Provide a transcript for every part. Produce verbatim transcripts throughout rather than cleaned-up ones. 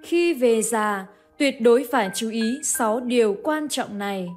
Khi về già, tuyệt đối phải chú ý sáu điều quan trọng này.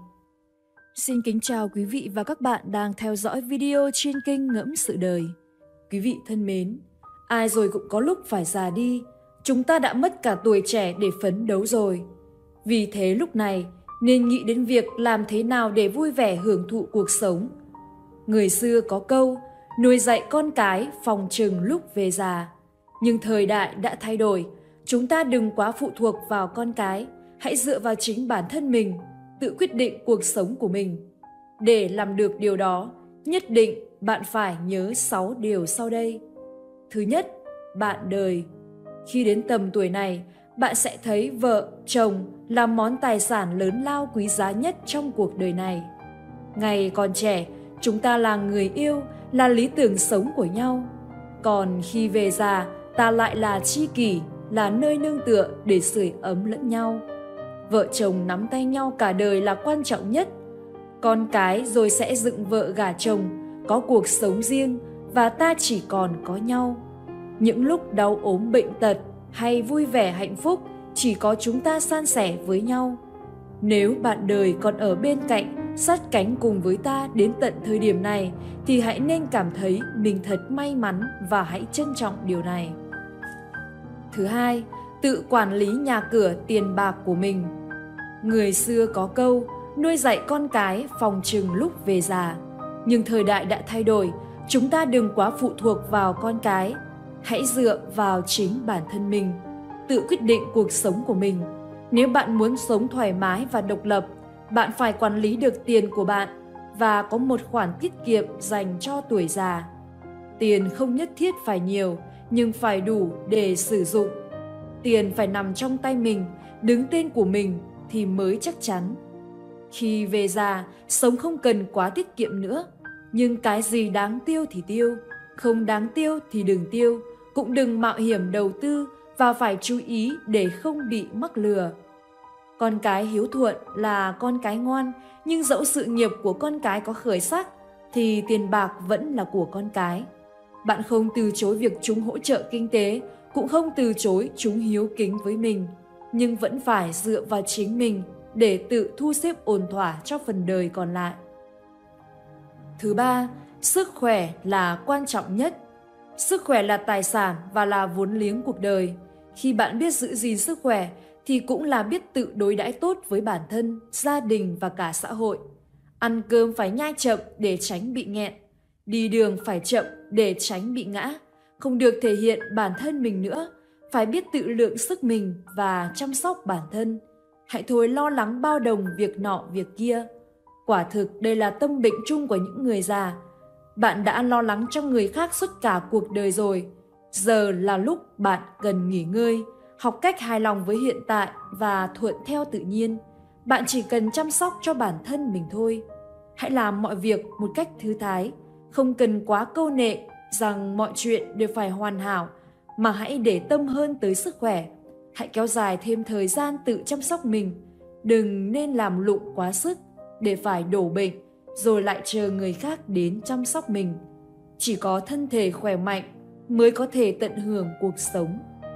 Xin kính chào quý vị và các bạn đang theo dõi video trên kênh Ngẫm Sự Đời. Quý vị thân mến, ai rồi cũng có lúc phải già đi, chúng ta đã mất cả tuổi trẻ để phấn đấu rồi. Vì thế lúc này nên nghĩ đến việc làm thế nào để vui vẻ hưởng thụ cuộc sống. Người xưa có câu, nuôi dạy con cái phòng chừng lúc về già. Nhưng thời đại đã thay đổi, chúng ta đừng quá phụ thuộc vào con cái, hãy dựa vào chính bản thân mình, tự quyết định cuộc sống của mình. Để làm được điều đó, nhất định bạn phải nhớ sáu điều sau đây. Thứ nhất, bạn đời. Khi đến tầm tuổi này, bạn sẽ thấy vợ, chồng là món tài sản lớn lao quý giá nhất trong cuộc đời này. Ngày còn trẻ, chúng ta là người yêu, là lý tưởng sống của nhau. Còn khi về già, ta lại là tri kỷ, là nơi nương tựa để sưởi ấm lẫn nhau. Vợ chồng nắm tay nhau cả đời là quan trọng nhất. Con cái rồi sẽ dựng vợ gả chồng, có cuộc sống riêng và ta chỉ còn có nhau. Những lúc đau ốm bệnh tật hay vui vẻ hạnh phúc chỉ có chúng ta san sẻ với nhau. Nếu bạn đời còn ở bên cạnh, sát cánh cùng với ta đến tận thời điểm này thì hãy nên cảm thấy mình thật may mắn và hãy trân trọng điều này. Thứ hai, tự quản lý nhà cửa tiền bạc của mình. Người xưa có câu, nuôi dạy con cái phòng chừng lúc về già. Nhưng thời đại đã thay đổi, chúng ta đừng quá phụ thuộc vào con cái. Hãy dựa vào chính bản thân mình, tự quyết định cuộc sống của mình. Nếu bạn muốn sống thoải mái và độc lập, bạn phải quản lý được tiền của bạn và có một khoản tiết kiệm dành cho tuổi già. Tiền không nhất thiết phải nhiều, nhưng phải đủ để sử dụng. Tiền phải nằm trong tay mình, đứng tên của mình thì mới chắc chắn. Khi về già, sống không cần quá tiết kiệm nữa. Nhưng cái gì đáng tiêu thì tiêu, không đáng tiêu thì đừng tiêu, cũng đừng mạo hiểm đầu tư và phải chú ý để không bị mắc lừa. Con cái hiếu thuận là con cái ngoan, nhưng dẫu sự nghiệp của con cái có khởi sắc thì tiền bạc vẫn là của con cái. Bạn không từ chối việc chúng hỗ trợ kinh tế, cũng không từ chối chúng hiếu kính với mình, nhưng vẫn phải dựa vào chính mình để tự thu xếp ổn thỏa cho phần đời còn lại. Thứ ba, sức khỏe là quan trọng nhất. Sức khỏe là tài sản và là vốn liếng cuộc đời. Khi bạn biết giữ gìn sức khỏe thì cũng là biết tự đối đãi tốt với bản thân, gia đình và cả xã hội. Ăn cơm phải nhai chậm để tránh bị nghẹn. Đi đường phải chậm để tránh bị ngã. Không được thể hiện bản thân mình nữa. Phải biết tự lượng sức mình và chăm sóc bản thân. Hãy thôi lo lắng bao đồng việc nọ việc kia. Quả thực đây là tâm bệnh chung của những người già. Bạn đã lo lắng cho người khác suốt cả cuộc đời rồi. Giờ là lúc bạn cần nghỉ ngơi, học cách hài lòng với hiện tại và thuận theo tự nhiên. Bạn chỉ cần chăm sóc cho bản thân mình thôi. Hãy làm mọi việc một cách thư thái, không cần quá câu nệ rằng mọi chuyện đều phải hoàn hảo, mà hãy để tâm hơn tới sức khỏe. Hãy kéo dài thêm thời gian tự chăm sóc mình. Đừng nên làm lụng quá sức để phải đổ bệnh rồi lại chờ người khác đến chăm sóc mình. Chỉ có thân thể khỏe mạnh mới có thể tận hưởng cuộc sống.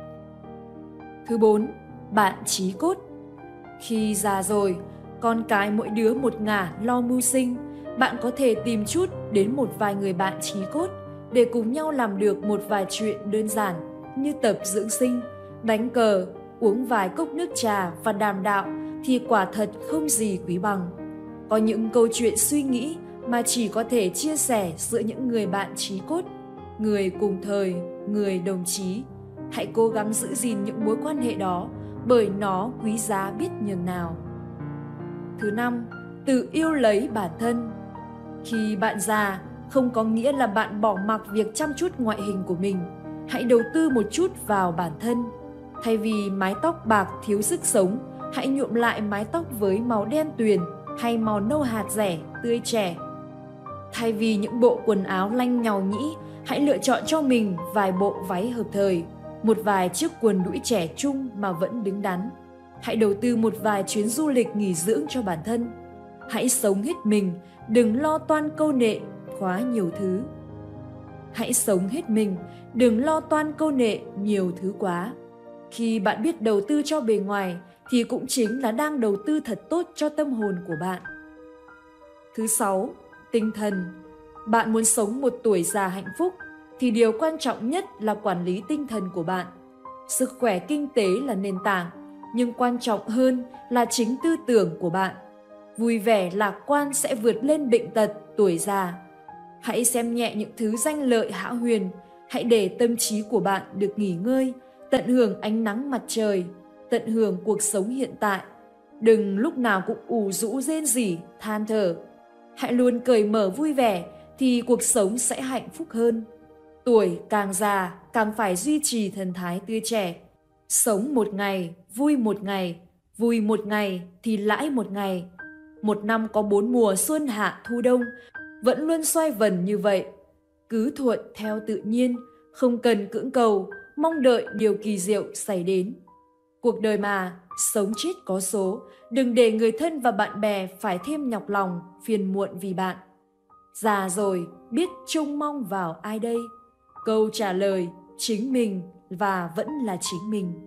Thứ bốn, bạn chí cốt. Khi già rồi, con cái mỗi đứa một ngả lo mưu sinh, bạn có thể tìm chút đến một vài người bạn chí cốt để cùng nhau làm được một vài chuyện đơn giản như tập dưỡng sinh, đánh cờ, uống vài cốc nước trà và đàm đạo thì quả thật không gì quý bằng. Có những câu chuyện suy nghĩ mà chỉ có thể chia sẻ giữa những người bạn chí cốt, người cùng thời, người đồng chí. Hãy cố gắng giữ gìn những mối quan hệ đó bởi nó quý giá biết nhường nào. Thứ năm, tự yêu lấy bản thân. Khi bạn già, không có nghĩa là bạn bỏ mặc việc chăm chút ngoại hình của mình. Hãy đầu tư một chút vào bản thân. Thay vì mái tóc bạc thiếu sức sống, hãy nhuộm lại mái tóc với màu đen tuyền hay màu nâu hạt rẻ, tươi trẻ. Thay vì những bộ quần áo lanh nhàu nhĩ, hãy lựa chọn cho mình vài bộ váy hợp thời, một vài chiếc quần đũi trẻ trung mà vẫn đứng đắn. Hãy đầu tư một vài chuyến du lịch nghỉ dưỡng cho bản thân. Hãy sống hết mình, đừng lo toan câu nệ quá nhiều thứ. Hãy sống hết mình, đừng lo toan câu nệ nhiều thứ quá. Khi bạn biết đầu tư cho bề ngoài thì cũng chính là đang đầu tư thật tốt cho tâm hồn của bạn. Thứ sáu, tinh thần. Bạn muốn sống một tuổi già hạnh phúc thì điều quan trọng nhất là quản lý tinh thần của bạn. Sức khỏe kinh tế là nền tảng, nhưng quan trọng hơn là chính tư tưởng của bạn. Vui vẻ, lạc quan sẽ vượt lên bệnh tật, tuổi già. Hãy xem nhẹ những thứ danh lợi hão huyền, hãy để tâm trí của bạn được nghỉ ngơi, tận hưởng ánh nắng mặt trời, tận hưởng cuộc sống hiện tại. Đừng lúc nào cũng ủ rũ rên rỉ, than thở. Hãy luôn cởi mở vui vẻ thì cuộc sống sẽ hạnh phúc hơn. Tuổi càng già càng phải duy trì thần thái tươi trẻ. Sống một ngày, vui một ngày, vui một ngày thì lãi một ngày. Một năm có bốn mùa xuân hạ thu đông, vẫn luôn xoay vần như vậy. Cứ thuận theo tự nhiên, không cần cưỡng cầu, mong đợi điều kỳ diệu xảy đến. Cuộc đời mà, sống chết có số, đừng để người thân và bạn bè phải thêm nhọc lòng, phiền muộn vì bạn. Già rồi, biết trông mong vào ai đây? Câu trả lời, chính mình và vẫn là chính mình.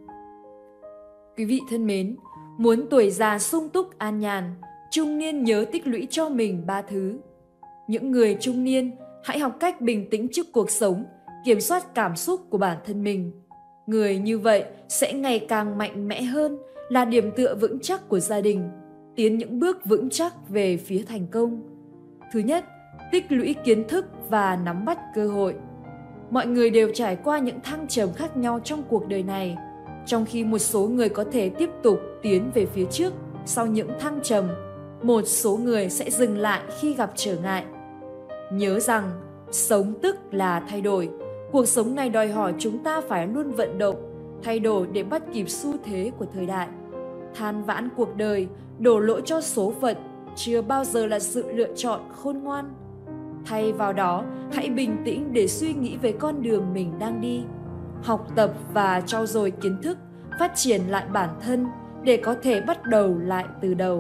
Quý vị thân mến, muốn tuổi già sung túc an nhàn, trung niên nhớ tích lũy cho mình ba thứ. Những người trung niên, hãy học cách bình tĩnh trước cuộc sống, kiểm soát cảm xúc của bản thân mình. Người như vậy sẽ ngày càng mạnh mẽ hơn, là điểm tựa vững chắc của gia đình, tiến những bước vững chắc về phía thành công. Thứ nhất, tích lũy kiến thức và nắm bắt cơ hội. Mọi người đều trải qua những thăng trầm khác nhau trong cuộc đời này, trong khi một số người có thể tiếp tục tiến về phía trước sau những thăng trầm, một số người sẽ dừng lại khi gặp trở ngại. Nhớ rằng, sống tức là thay đổi. Cuộc sống này đòi hỏi chúng ta phải luôn vận động, thay đổi để bắt kịp xu thế của thời đại. Than vãn cuộc đời, đổ lỗi cho số phận chưa bao giờ là sự lựa chọn khôn ngoan. Thay vào đó, hãy bình tĩnh để suy nghĩ về con đường mình đang đi. Học tập và trau dồi kiến thức, phát triển lại bản thân để có thể bắt đầu lại từ đầu.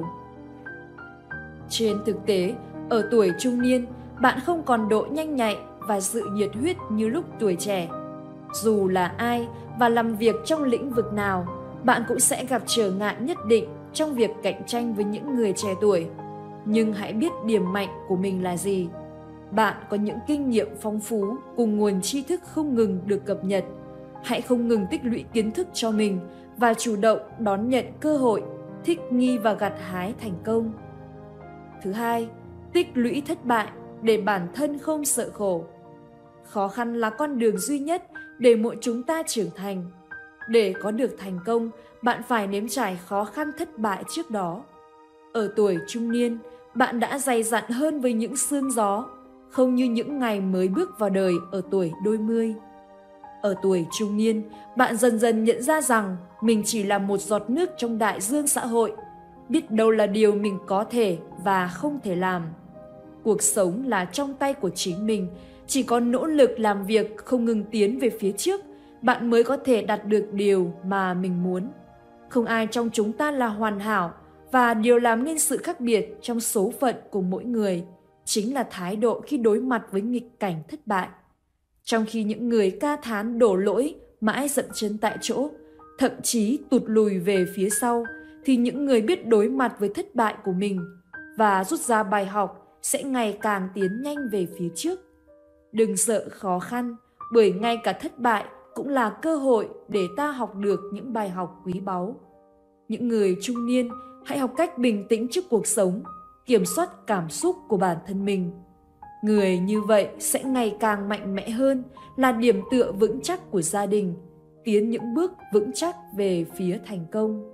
Trên thực tế, ở tuổi trung niên, bạn không còn độ nhanh nhạy và sự nhiệt huyết như lúc tuổi trẻ. Dù là ai và làm việc trong lĩnh vực nào, bạn cũng sẽ gặp trở ngại nhất định trong việc cạnh tranh với những người trẻ tuổi. Nhưng hãy biết điểm mạnh của mình là gì. Bạn có những kinh nghiệm phong phú cùng nguồn tri thức không ngừng được cập nhật. Hãy không ngừng tích lũy kiến thức cho mình và chủ động đón nhận cơ hội, thích nghi và gặt hái thành công. Thứ hai, tích lũy thất bại để bản thân không sợ khổ. Khó khăn là con đường duy nhất để mỗi chúng ta trưởng thành. Để có được thành công, bạn phải nếm trải khó khăn thất bại trước đó. Ở tuổi trung niên, bạn đã dày dặn hơn với những sương gió, không như những ngày mới bước vào đời ở tuổi đôi mươi. Ở tuổi trung niên, bạn dần dần nhận ra rằng mình chỉ là một giọt nước trong đại dương xã hội, biết đâu là điều mình có thể và không thể làm. Cuộc sống là trong tay của chính mình, chỉ có nỗ lực làm việc không ngừng tiến về phía trước, bạn mới có thể đạt được điều mà mình muốn. Không ai trong chúng ta là hoàn hảo, và điều làm nên sự khác biệt trong số phận của mỗi người chính là thái độ khi đối mặt với nghịch cảnh thất bại. Trong khi những người ca thán đổ lỗi, mãi dậm chân tại chỗ, thậm chí tụt lùi về phía sau, thì những người biết đối mặt với thất bại của mình và rút ra bài học sẽ ngày càng tiến nhanh về phía trước. Đừng sợ khó khăn, bởi ngay cả thất bại cũng là cơ hội để ta học được những bài học quý báu. Những người trung niên hãy học cách bình tĩnh trước cuộc sống, kiểm soát cảm xúc của bản thân mình. Người như vậy sẽ ngày càng mạnh mẽ hơn, là điểm tựa vững chắc của gia đình, tiến những bước vững chắc về phía thành công.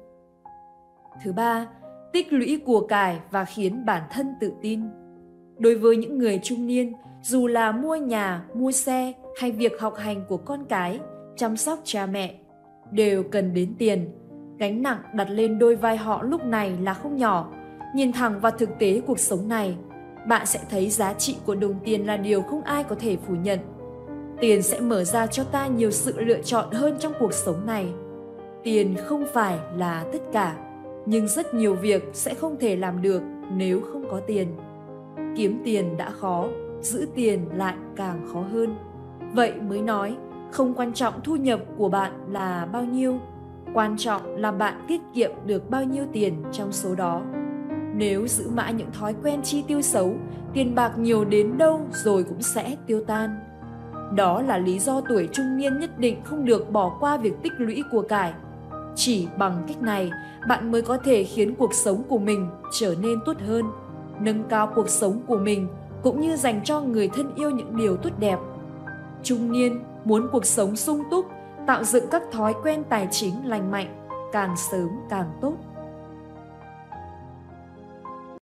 Thứ ba, tích lũy của cải và khiến bản thân tự tin. Đối với những người trung niên, dù là mua nhà, mua xe hay việc học hành của con cái, chăm sóc cha mẹ, đều cần đến tiền. Gánh nặng đặt lên đôi vai họ lúc này là không nhỏ. Nhìn thẳng vào thực tế cuộc sống này, bạn sẽ thấy giá trị của đồng tiền là điều không ai có thể phủ nhận. Tiền sẽ mở ra cho ta nhiều sự lựa chọn hơn trong cuộc sống này. Tiền không phải là tất cả, nhưng rất nhiều việc sẽ không thể làm được nếu không có tiền. Kiếm tiền đã khó, giữ tiền lại càng khó hơn. Vậy mới nói, không quan trọng thu nhập của bạn là bao nhiêu, Quan trọng là bạn tiết kiệm được bao nhiêu tiền trong số đó. Nếu giữ mãi những thói quen chi tiêu xấu, tiền bạc nhiều đến đâu rồi cũng sẽ tiêu tan. Đó là lý do tuổi trung niên nhất định không được bỏ qua việc tích lũy của cải. Chỉ bằng cách này, bạn mới có thể khiến cuộc sống của mình trở nên tốt hơn, nâng cao cuộc sống của mình cũng như dành cho người thân yêu những điều tốt đẹp. Trung niên muốn cuộc sống sung túc, tạo dựng các thói quen tài chính lành mạnh, càng sớm càng tốt.